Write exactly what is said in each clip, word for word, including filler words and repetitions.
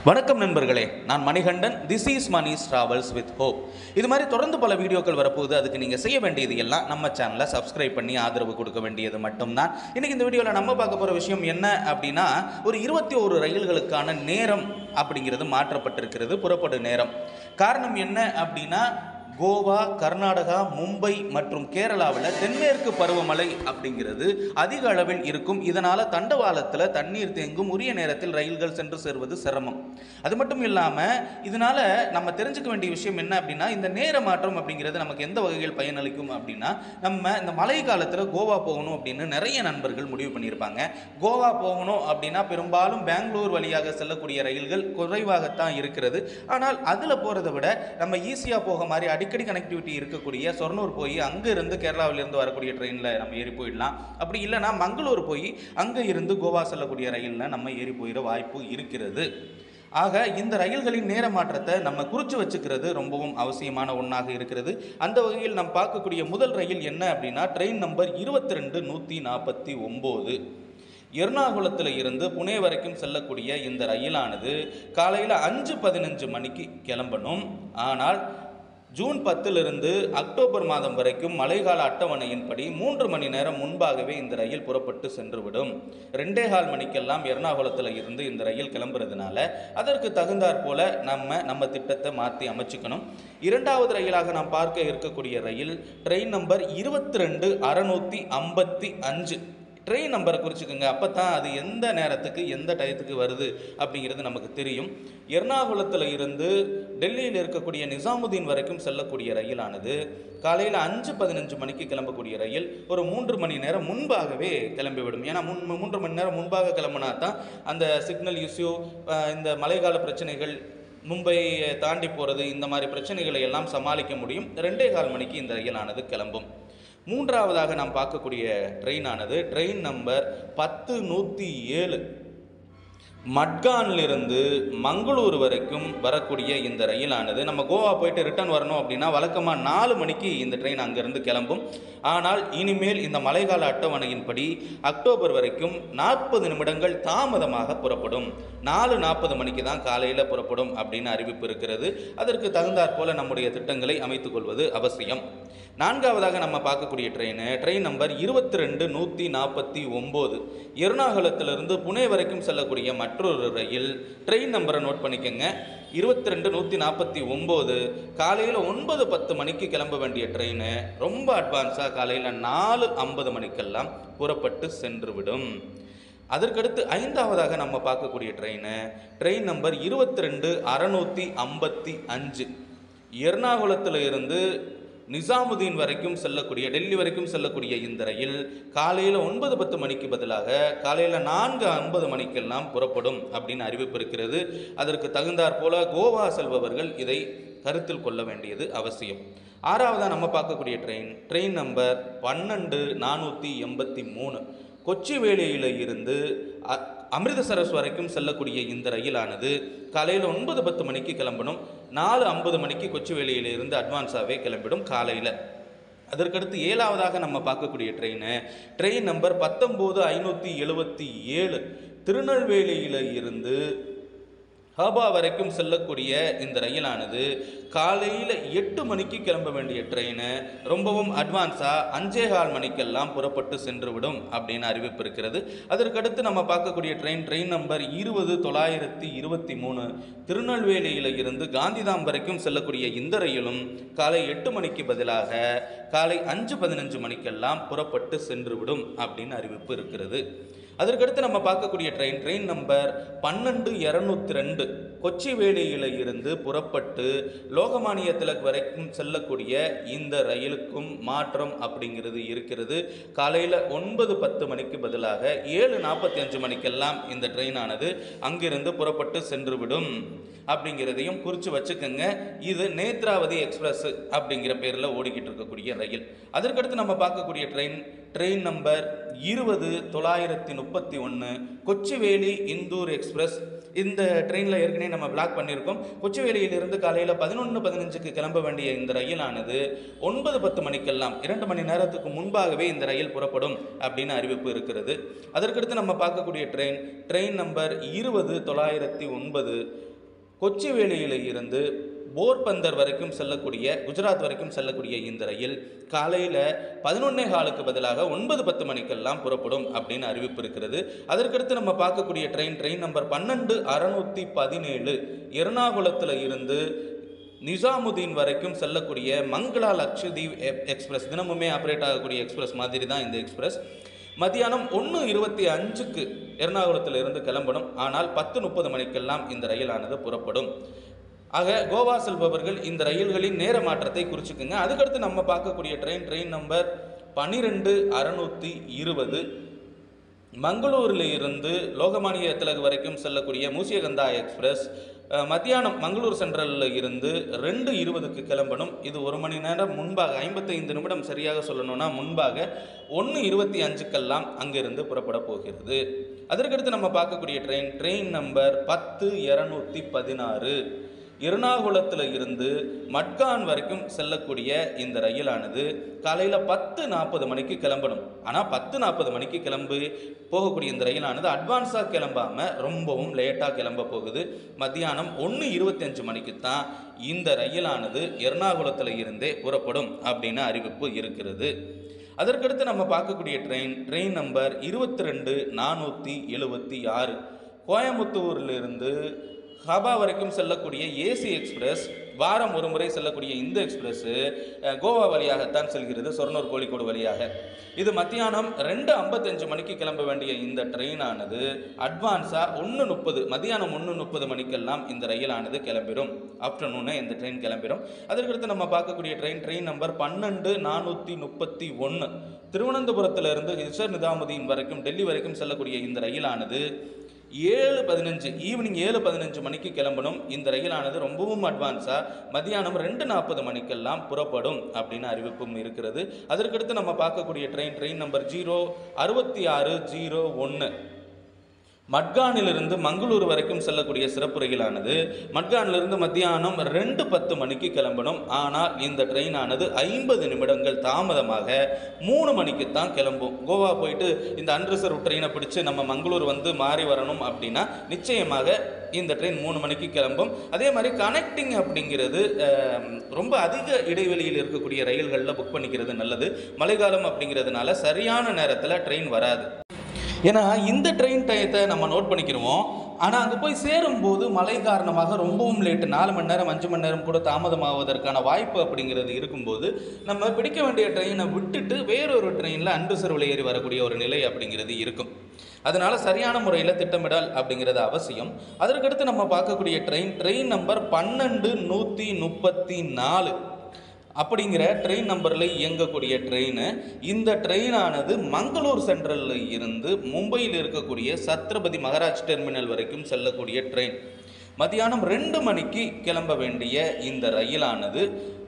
வணக்கம் நண்பர்களே, நான் Manikandan. This is Mani's travels with hope. இது மாதிரி தொடர்ந்து பல வீடியோக்கள் வரப்போகுது. அதுக்கு நீங்கள் செய்ய வேண்டியது எல்லாம் நம்ம சேனலை சப்ஸ்கிரைப் பண்ணி ஆதரவு கொடுக்க வேண்டியது மட்டும்தான். இன்றைக்கி இந்த வீடியோவில் நம்ம பார்க்க போகிற விஷயம் என்ன அப்படின்னா, ஒரு இருபத்தி ஒரு ரயில்களுக்கான நேரம் அப்படிங்கிறது மாற்றப்பட்டிருக்கிறது. புறப்படும் நேரம் காரணம் என்ன அப்படின்னா, கோவா, கர்நாடகா, மும்பை மற்றும் கேரளாவில் தென்மேற்கு பருவமழை அப்படிங்கிறது அதிக அளவில் இருக்கும். இதனால் தண்டவாளத்தில் தண்ணீர் தேங்கும். உரிய நேரத்தில் ரயில்கள் சென்று சேர்வது சிரமம். அது மட்டும் இல்லாமல் இதனால் நம்ம தெரிஞ்சுக்க வேண்டிய விஷயம் என்ன அப்படின்னா, இந்த நேர மாற்றம் அப்படிங்கிறது நமக்கு எந்த வகையில் பயனளிக்கும் அப்படின்னா, நம்ம இந்த மழை காலத்தில் கோவா போகணும் அப்படின்னு நிறைய நண்பர்கள் முடிவு பண்ணியிருப்பாங்க. கோவா போகணும் அப்படின்னா பெரும்பாலும் பெங்களூர் வழியாக செல்லக்கூடிய ரயில்கள் குறைவாகத்தான் இருக்கிறது. ஆனால் அதில் போகிறத விட நம்ம ஈஸியாக போக மாதிரி அடிக்கடி கனெக்டிவிட்டி இருக்கக்கூடிய சொர்ணூர் போய் அங்கே இருந்து கேரளாவிலிருந்து வரக்கூடிய ட்ரெயினில் நம்ம ஏறி போயிடலாம். அப்படி இல்லைனா மங்களூர் போய் அங்கே இருந்து கோவா செல்லக்கூடிய ரயிலில் நம்ம ஏறி போயிட வாய்ப்பு இருக்கிறது. ஆக இந்த ரயில்களின் நேர மாற்றத்தை நம்ம குறித்து வச்சுக்கிறது ரொம்பவும் அவசியமான ஒன்றாக இருக்கிறது. அந்த வகையில் நாம் பார்க்கக்கூடிய முதல் ரயில் என்ன அப்படின்னா, ட்ரெயின் நம்பர் இருபத்தி ரெண்டு நூற்றி நாற்பத்தி ஒம்பது. எர்ணாகுளத்தில் இருந்து புனே வரைக்கும் செல்லக்கூடிய இந்த ரயிலானது காலையில் அஞ்சு பதினஞ்சு மணிக்கு கிளம்பணும். ஆனால் ஜூன் பத்திலிருந்து அக்டோபர் மாதம் வரைக்கும் மழைக்கால அட்டவணையின்படி மூன்று மணி நேரம் முன்பாகவே இந்த ரயில் புறப்பட்டு சென்றுவிடும். ரெண்டே கால் மணிக்கெல்லாம் எர்ணாகுளத்தில் இருந்து இந்த ரயில் கிளம்புறதுனால அதற்கு தகுந்தாற் போல நம்ம நம்ம திட்டத்தை மாற்றி அமைச்சுக்கணும். இரண்டாவது ரயிலாக நாம் பார்க்க இருக்கக்கூடிய ரயில் ட்ரெயின் நம்பர் இருபத்தி ரெண்டு அறுநூற்றி ஐம்பத்தி அஞ்சு. ட்ரெயின் நம்பரை குறிச்சுக்கோங்க. அப்போ தான் அது எந்த நேரத்துக்கு எந்த டயத்துக்கு வருது அப்படிங்கிறது நமக்கு தெரியும். எர்ணாகுளத்தில் இருந்து டெல்லியில் இருக்கக்கூடிய நிசாமுதீன் வரைக்கும் செல்லக்கூடிய ரயிலானது காலையில் அஞ்சு பதினஞ்சு மணிக்கு கிளம்பக்கூடிய ரயில் ஒரு மூன்று மணி நேரம் முன்பாகவே கிளம்பிவிடும். ஏன்னா முன் மூன்று மணி நேரம் முன்பாக கிளம்புனா தான் அந்த சிக்னல் இஷ்யூ, இந்த மழைக்கால பிரச்சனைகள், மும்பையை தாண்டி போகிறது, இந்த மாதிரி பிரச்சனைகளை எல்லாம் சமாளிக்க முடியும். ரெண்டே கால் மணிக்கு இந்த ரயிலானது கிளம்பும். மூன்றாவதாக நாம் பார்க்கக்கூடிய ட்ரெயினானது ட்ரெயின் நம்பர் பத்து நூற்றி ஏழு. மட்கானிலிருந்து மங்களூர் வரைக்கும் வரக்கூடிய இந்த ரயிலானது நம்ம கோவா போயிட்டு ரிட்டர்ன் வரணும் அப்படின்னா வழக்கமாக நாலு மணிக்கு இந்த ட்ரெயின் அங்கேருந்து கிளம்பும். ஆனால் இனிமேல் இந்த மழைக்கால அட்டவணையின்படி அக்டோபர் வரைக்கும் நாற்பது நிமிடங்கள் தாமதமாக புறப்படும். நாலு நாற்பது மணிக்கு தான் காலையில் புறப்படும் அப்படின்னு அறிவிப்பு இருக்கிறது. அதற்கு தகுந்தாற் போல நம்முடைய திட்டங்களை அமைத்துக் கொள்வது அவசியம். நான்காவதாக நம்ம பார்க்கக்கூடிய ட்ரெயின் ட்ரெயின் நம்பர் இருபத்தி ரெண்டு நூற்றி நாற்பத்தி ஒம்பது. எர்ணாகுளத்திலிருந்து புனே வரைக்கும் செல்லக்கூடிய மற்றொரு ரயில். ட்ரெயின் நம்பரை நோட் பண்ணிக்கோங்க. இருபத்தி ரெண்டு நூற்றி நாற்பத்தி ஒம்பது. காலையில் ஒன்பது பத்து மணிக்கு கிளம்ப வேண்டிய ட்ரெயின் ரொம்ப அட்வான்ஸாக காலையில் நாலு ஐம்பது மணிக்கெல்லாம் புறப்பட்டு சென்றுவிடும். அதற்கடுத்து ஐந்தாவதாக நம்ம பார்க்கக்கூடிய ட்ரெயின் ட்ரெயின் நம்பர் இருபத்தி ரெண்டு அறுநூற்றி ஐம்பத்தி அஞ்சு. எர்ணாகுளத்தில் இருந்து நிசாமுதீன் வரைக்கும் செல்லக்கூடிய, டெல்லி வரைக்கும் செல்லக்கூடிய இந்த ரயில் காலையில் ஒன்பது பத்து மணிக்கு பதிலாக காலையில் நான்கு ஐம்பது மணிக்கெல்லாம் புறப்படும் அப்படின்னு அறிவிப்பு இருக்கிறது. அதற்கு தகுந்தாற் போல கோவா செல்பவர்கள் இதை கருத்தில் கொள்ள வேண்டியது அவசியம். ஆறாவதாக நம்ம பார்க்கக்கூடிய ட்ரெயின் ட்ரெயின் நம்பர் பன்னெண்டு நானூற்றி எண்பத்தி மூணு. கொச்சிவேலியில் இருந்து அமிர்தசரஸ் வரைக்கும் செல்லக்கூடிய இந்த ரயிலானது காலையில் ஒன்பது பத்து மணிக்கு கிளம்பணும். நாலு ஐம்பது மணிக்கு கொச்சிவேலியிலிருந்து அட்வான்ஸாகவே கிளம்பிடும் காலையில். அதற்கடுத்து ஏழாவதாக நம்ம பார்க்கக்கூடிய ட்ரெயின் ட்ரெயின் நம்பர் பத்தொம்போது ஐநூற்றி எழுபத்தி ஏழு. திருநெல்வேலியில் இருந்து ஹாபா வரைக்கும் செல்லக்கூடிய இந்த ரயிலானது காலையில் எட்டு மணிக்கு கிளம்ப வேண்டிய ட்ரெயின் ரொம்பவும் அட்வான்ஸாக அஞ்சே கால் மணிக்கெல்லாம் புறப்பட்டு சென்றுவிடும் அப்படின்னு அறிவிப்பு இருக்கிறது. அதற்கடுத்து நம்ம பார்க்கக்கூடிய ட்ரெயின் ட்ரெயின் நம்பர் இருபது தொள்ளாயிரத்தி இருபத்தி மூணு. திருநெல்வேலியில் இருந்து காந்திதாம் வரைக்கும் செல்லக்கூடிய இந்த ரயிலும் காலை எட்டு மணிக்கு பதிலாக காலை அஞ்சு பதினஞ்சு மணிக்கெல்லாம் புறப்பட்டு சென்றுவிடும் அப்படின்னு அறிவிப்பு இருக்கிறது. அதற்கடுத்து நம்ம பார்க்கக்கூடிய ட்ரெயின் ட்ரெயின் நம்பர் பன்னெண்டு இரநூத்தி ரெண்டு. கொச்சிவேலியில் இருந்து புறப்பட்டு லோகமானிய திலக் வரைக்கும் செல்லக்கூடிய இந்த ரயிலுக்கும் மாற்றம் அப்படிங்கிறது இருக்கிறது. காலையில் ஒன்பது பத்து மணிக்கு பதிலாக ஏழு நாற்பத்தி அஞ்சு மணிக்கெல்லாம் இந்த ட்ரெயினானது அங்கிருந்து புறப்பட்டு சென்றுவிடும் அப்படிங்கிறதையும் குறித்து வச்சுக்கோங்க. இது நேத்ராவதி எக்ஸ்பிரஸ் அப்படிங்கிற பேரில் ஓடிக்கிட்டு இருக்கக்கூடிய ரயில். அதற்கடுத்து நம்ம பார்க்கக்கூடிய ட்ரெயின் ட்ரெயின் நம்பர் இருபது தொள்ளாயிரத்தி முப்பத்தி ஒன்று. கொச்சிவேலி இந்தூர் எக்ஸ்பிரஸ் இந்த ட்ரெயினில் ஏற்கனவே நம்ம பிளாக் பண்ணியிருக்கோம். கொச்சுவேலியிலிருந்து காலையில் பதினொன்று பதினஞ்சுக்கு கிளம்ப வேண்டிய இந்த ரயிலானது ஒன்பது பத்து மணிக்கெல்லாம் இரண்டு மணி நேரத்துக்கு முன்பாகவே இந்த ரயில் புறப்படும் அப்படின்னு அறிவிப்பு இருக்கிறது. அதற்கடுத்து நம்ம பார்க்கக்கூடிய ட்ரெயின் ட்ரெயின் நம்பர் இருபது தொள்ளாயிரத்தி ஒன்பது கொச்சுவேலியில் இருந்து போர்பந்தர் வரைக்கும் செல்லக்கூடிய குஜராத் வரைக்கும் செல்லக்கூடிய இந்த ரயில் காலையில் பதினொன்னே காலுக்கு பதிலாக ஒன்பது பத்து மணிக்கெல்லாம் புறப்படும் அப்படின்னு அறிவிப்பு இருக்கிறது. அதற்கடுத்து நம்ம பார்க்கக்கூடிய ட்ரெயின் ட்ரெயின் நம்பர் பன்னெண்டு அறுநூற்றி பதினேழு எர்ணாகுளத்தில் இருந்து நிசாமுதீன் வரைக்கும் செல்லக்கூடிய மங்களா லக்ஷதீப் எக்ஸ்பிரஸ், தினமுமே ஆப்ரேட் ஆகக்கூடிய எக்ஸ்பிரஸ் மாதிரி தான் இந்த எக்ஸ்பிரஸ். மத்தியானம் ஒன்று இருபத்தி அஞ்சுக்கு எர்ணாகுளத்தில் இருந்து கிளம்பணும். ஆனால் பத்து முப்பது மணிக்கெல்லாம் இந்த ரயிலானது புறப்படும். ஆக கோவா செல்பவர்கள் இந்த ரயில்களின் நேர மாற்றத்தை குறிச்சுக்குங்க. அதுக்கடுத்து நம்ம பார்க்கக்கூடிய ட்ரெயின் ட்ரெயின் நம்பர் பன்னிரெண்டு அறுநூற்றி இருபது மங்களூரில் இருந்து லோகமானிய திலக் வரைக்கும் செல்லக்கூடிய மூசியகந்தா எக்ஸ்பிரஸ் மத்தியானம் மங்களூர் சென்ட்ரலில் இருந்து ரெண்டு இருபதுக்கு கிளம்பணும். இது ஒரு மணி நேரம் முன்பாக, ஐம்பத்தைந்து நிமிடம் சரியாக சொல்லணும்னா முன்பாக ஒன்று இருபத்தி அஞ்சுக்கெல்லாம் அங்கிருந்து புறப்பட போகிறது. அதற்கடுத்து நம்ம பார்க்கக்கூடிய ட்ரெயின் ட்ரெயின் நம்பர் பத்து இரநூத்தி பதினாறு எர்ணாகுளத்தில் இருந்து மட்கான் வரைக்கும் செல்லக்கூடிய இந்த ரயிலானது காலையில் பத்து நாற்பது மணிக்கு கிளம்பணும். ஆனால் பத்து நாற்பது மணிக்கு கிளம்பி போகக்கூடிய இந்த ரயிலானது அட்வான்ஸாக கிளம்பாமல் ரொம்பவும் லேட்டாக கிளம்ப போகுது. மத்தியானம் ஒன்று இருபத்தி அஞ்சு மணிக்கு தான் இந்த ரயிலானது எர்ணாகுளத்தில் இருந்தே புறப்படும் அப்படின்னு அறிவிப்பு இருக்கிறது. அதற்கடுத்து நம்ம பார்க்கக்கூடிய ட்ரெயின் ட்ரெயின் நம்பர் இருபத்தி ரெண்டு நானூற்றி எழுபத்தி ஆறு கோயம்புத்தூரிலிருந்து ஹாபா வரைக்கும் செல்லக்கூடிய ஏசி எக்ஸ்பிரஸ், வாரம் ஒரு முறை செல்லக்கூடிய இந்த எக்ஸ்பிரஸ்ஸு கோவா வழியாகத்தான் செல்கிறது, சொர்ணூர் கோழிக்கோடு வழியாக. இது மத்தியானம் ரெண்டு ஐம்பத்தஞ்சு மணிக்கு கிளம்ப வேண்டிய இந்த ட்ரெயினானது அட்வான்ஸாக ஒன்று முப்பது மத்தியானம் ஒன்று முப்பது மணிக்கெல்லாம் இந்த ரயிலானது கிளம்பிடும். ஆஃப்டர்நூனே இந்த ட்ரெயின் கிளம்பிடும். அதற்கடுத்து நம்ம பார்க்கக்கூடிய ட்ரெயின் ட்ரெயின் நம்பர் பன்னெண்டு நானூற்றி முப்பத்தி ஒன்று திருவனந்தபுரத்திலிருந்து ஹிசர் நிதாமுதீன் வரைக்கும் டெல்லி வரைக்கும் செல்லக்கூடிய இந்த ரயிலானது ஏழு பதினஞ்சு ஈவினிங் ஏழு பதினஞ்சு மணிக்கு கிளம்பணும். இந்த ரயிலானது ரொம்பவும் அட்வான்ஸாக மத்தியானம் ரெண்டு நாற்பது மணிக்கெல்லாம் புறப்படும் அப்படின்னு அறிவிப்பும் இருக்கிறது. அதற்கடுத்து நம்ம பார்க்கக்கூடிய ட்ரெயின் ட்ரெயின் நம்பர் ஜீரோ அறுபத்தி ஆறு ஜீரோ ஒன்று மட்கானிலிருந்து மங்களூர் வரைக்கும் செல்லக்கூடிய சிறப்பு ரயிலானது மட்கானிலிருந்து மத்தியானம் ரெண்டு பத்து மணிக்கு கிளம்பணும். ஆனால் இந்த ட்ரெயினானது ஐம்பது நிமிடங்கள் தாமதமாக மூணு மணிக்கு தான் கிளம்பும். கோவா போயிட்டு இந்த அன்ரிசர்வ் ட்ரெயினை பிடிச்சி நம்ம மங்களூர் வந்து மாறி வரணும் அப்படின்னா நிச்சயமாக இந்த ட்ரெயின் மூணு மணிக்கு கிளம்பும். அதே மாதிரி கனெக்டிங் அப்படிங்கிறது ரொம்ப அதிக இடைவெளியில் இருக்கக்கூடிய ரயில்களில் புக் பண்ணிக்கிறது நல்லது. மழைக்காலம் அப்படிங்கிறதுனால சரியான நேரத்தில் ட்ரெயின் வராது. ஏன்னா இந்த ட்ரெயின் டயத்தை நம்ம நோட் பண்ணிக்கிறோம். ஆனால் அங்கே போய் சேரும்போது மழை காரணமாக ரொம்பவும் லேட்டு, நாலு மணி நேரம் அஞ்சு மணி நேரம் கூட தாமதமாவதற்கான வாய்ப்பு அப்படிங்கிறது இருக்கும்போது நம்ம பிடிக்க வேண்டிய ட்ரெயினை விட்டுட்டு வேறொரு ட்ரெயினில் அன்ரிசர்வில் ஏறி வரக்கூடிய ஒரு நிலை அப்படிங்கிறது இருக்கும். அதனால் சரியான முறையில் திட்டமிடல் அப்படிங்கிறது அவசியம். அதற்கடுத்து நம்ம பார்க்கக்கூடிய ட்ரெயின் ட்ரெயின் நம்பர் பன்னெண்டு நூற்றி முப்பத்தி நாலு அப்படிங்கிற ட்ரெயின் நம்பரில் இயங்கக்கூடிய ட்ரெயின். இந்த ட்ரெயினானது மங்களூர் சென்ட்ரலில் இருந்து மும்பையில் இருக்கக்கூடிய சத்ரபதி மகாராஜ் டெர்மினல் வரைக்கும் செல்லக்கூடிய ட்ரெயின். மத்தியானம் ரெண்டு மணிக்கு கிளம்ப வேண்டிய இந்த ரயிலானது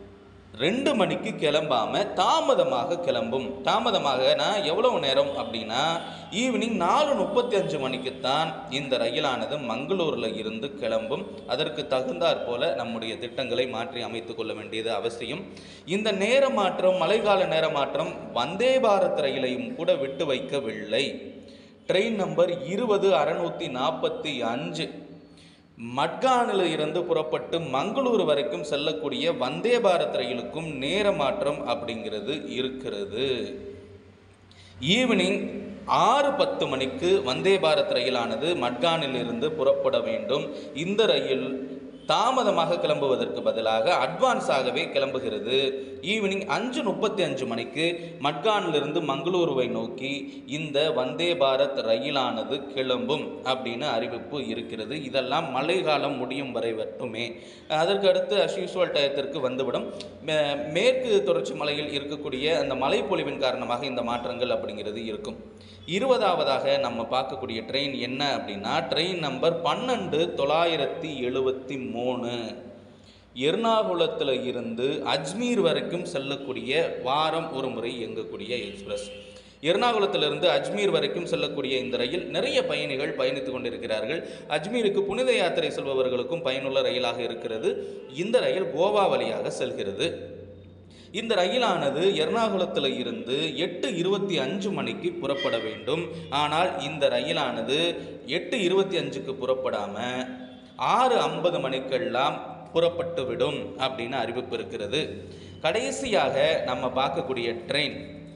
ரெண்டு மணிக்கு கிளம்பாமல் தாமதமாக கிளம்பும். தாமதமாகனா எவ்வளவு நேரம் அப்படின்னா ஈவினிங் நாலு முப்பத்தி அஞ்சு மணிக்குத்தான் இந்த ரயிலானது மங்களூரில் இருந்து கிளம்பும். அதற்கு தகுந்தாற் போல நம்முடைய திட்டங்களை மாற்றி அமைத்து கொள்ள வேண்டியது அவசியம். இந்த நேர மாற்றம், மழைக்கால நேர மாற்றம் வந்தே பாரத் ரயிலையும் கூட விட்டு வைக்கவில்லை. ட்ரெயின் நம்பர் இருபது அறுநூற்றி நாற்பத்தி அஞ்சு மட்கானில் இருந்து புறப்பட்டு மங்களூர் வரைக்கும் செல்லக்கூடிய வந்தே பாரத் ரயிலுக்கும் நேர மாற்றம் அப்படிங்கிறது இருக்கிறது. ஈவினிங் ஆறு பத்து மணிக்கு வந்தே பாரத் ரயிலானது மட்கானில் இருந்து புறப்பட வேண்டும். இந்த ரயில் தாமதமாக கிளம்புவதற்கு பதிலாக அட்வான்ஸாகவே கிளம்புகிறது. ஈவினிங் அஞ்சு முப்பத்தி அஞ்சு மணிக்கு மட்கானிலிருந்து மங்களூருவை நோக்கி இந்த வந்தே பாரத் ரயிலானது கிளம்பும் அப்படின்னு அறிவிப்பு இருக்கிறது. இதெல்லாம் மழை காலம் முடியும் வரை மட்டுமே. அதற்கு அடுத்து அஸ் யூசுவல் டயத்திற்கு வந்துவிடும். மேற்கு தொடர்ச்சி மலையில் இருக்கக்கூடிய அந்த மழை பொழிவின் காரணமாக இந்த மாற்றங்கள் அப்படிங்கிறது இருக்கும். இருபதாவதாக நம்ம பார்க்கக்கூடிய ட்ரெயின் என்ன அப்படின்னா ட்ரெயின் நம்பர் பன்னெண்டு தொள்ளாயிரத்தி எழுபத்தி மூணு எர்ணாகுளத்தில் இருந்து அஜ்மீர் வரைக்கும் செல்லக்கூடிய வாரம் ஒரு முறை இயங்கக்கூடிய எக்ஸ்பிரஸ். எர்ணாகுளத்திலிருந்து அஜ்மீர் வரைக்கும் செல்லக்கூடிய இந்த ரயில் நிறைய பயணிகள் பயணித்துக் கொண்டிருக்கிறார்கள். அஜ்மீருக்கு புனித யாத்திரை செல்பவர்களுக்கும் பயனுள்ள ரயிலாக இருக்கிறது. இந்த ரயில் கோவா வழியாக செல்கிறது. இந்த ரயிலானது எர்ணாகுளத்தில் இருந்து எட்டு இருபத்தி அஞ்சு மணிக்கு புறப்பட வேண்டும். ஆனால் இந்த ரயிலானது எட்டு இருபத்தி அஞ்சுக்கு புறப்படாமல் ஆறு ஐம்பது மணிக்கெல்லாம் புறப்பட்டு விடும் அப்படின்னு அறிவிப்பு இருக்கிறது. கடைசியாக நம்ம பார்க்கக்கூடிய ட்ரெயின்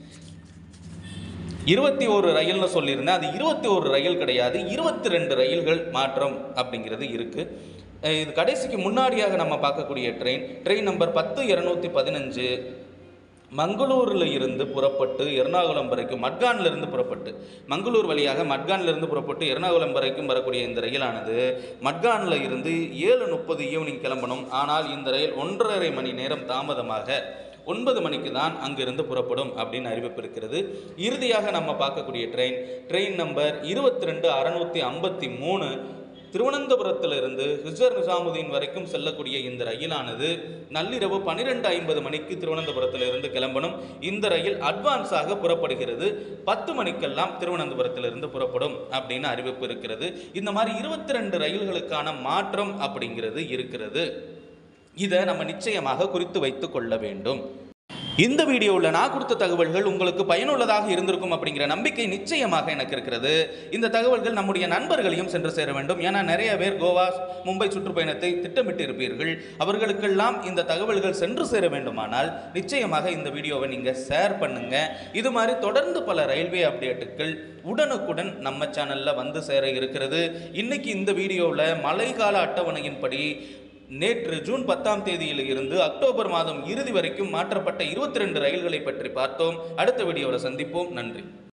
இருபத்தி ஒரு ரயில்னு சொல்லியிருந்தேன். அது இருபத்தி ஒரு ரயில் கிடையாது, இருபத்தி ரெண்டு ரயில்கள் மாற்றம் அப்படிங்கிறது இருக்குது. இது கடைசிக்கு முன்னாடியாக நம்ம பார்க்கக்கூடிய ட்ரெயின் ட்ரெயின் நம்பர் பத்து இருநூத்தி பதினஞ்சு மங்களூரில் இருந்து புறப்பட்டு எர்ணாகுளம் வரைக்கும் மட்கானில் இருந்து புறப்பட்டு மங்களூர் வழியாக மட்கானில் இருந்து புறப்பட்டு எர்ணாகுளம் வரைக்கும் வரக்கூடிய இந்த ரயிலானது மட்கானில் இருந்து ஏழு முப்பது ஈவினிங் கிளம்பணும். ஆனால் இந்த ரயில் ஒன்றரை மணி நேரம் தாமதமாக ஒன்பது மணிக்கு தான் அங்கிருந்து புறப்படும் அப்படின்னு அறிவிப்பு இருக்கிறது. இறுதியாக நம்ம பார்க்கக்கூடிய ட்ரெயின் ட்ரெயின் நம்பர் இருபத்தி ரெண்டு அறுநூத்தி ஐம்பத்தி மூணு திருவனந்தபுரத்திலிருந்து ஹிஸ்ஸர் நிசாமுதீன் வரைக்கும் செல்லக்கூடிய இந்த ரயிலானது நள்ளிரவு பன்னிரெண்டு ஐம்பது மணிக்கு திருவனந்தபுரத்திலிருந்து கிளம்பணும். இந்த ரயில் அட்வான்ஸாக புறப்படுகிறது. பத்து மணிக்கெல்லாம் திருவனந்தபுரத்திலிருந்து புறப்படும் அப்படின்னு அறிவிப்பு இருக்கிறது. இந்த மாதிரி இருபத்தி ரெண்டு ரயில்களுக்கான மாற்றம் அப்படிங்கிறது இருக்கிறது. இதை நம்ம நிச்சயமாக குறித்து வைத்து கொள்ள வேண்டும். இந்த வீடியோவில் நான் கொடுத்த தகவல்கள் உங்களுக்கு பயனுள்ளதாக இருந்திருக்கும் அப்படிங்கிற நம்பிக்கை நிச்சயமாக எனக்கு இருக்கிறது. இந்த தகவல்கள் நம்முடைய நண்பர்களையும் சென்று சேர வேண்டும். ஏன்னா நிறைய பேர் கோவா மும்பை சுற்றுப்பயணத்தை திட்டமிட்டு இருப்பீர்கள். அவர்களுக்கெல்லாம் இந்த தகவல்கள் சென்று சேர வேண்டுமானால் நிச்சயமாக இந்த வீடியோவை நீங்கள் ஷேர் பண்ணுங்க. இது மாதிரி தொடர்ந்து பல ரயில்வே அப்டேட்டுகள் உடனுக்குடன் நம்ம சேனலில் வந்து சேர இருக்கிறது. இன்னைக்கு இந்த வீடியோவில் மழைக்கால அட்டவணையின்படி நேற்று ஜூன் பத்தாம் தேதியில் இருந்து அக்டோபர் மாதம் இறுதி வரைக்கும் மாற்றப்பட்ட இருபத்தி ரெண்டு ரயில்களை பற்றி பார்த்தோம். அடுத்த வீடியோவில் சந்திப்போம். நன்றி.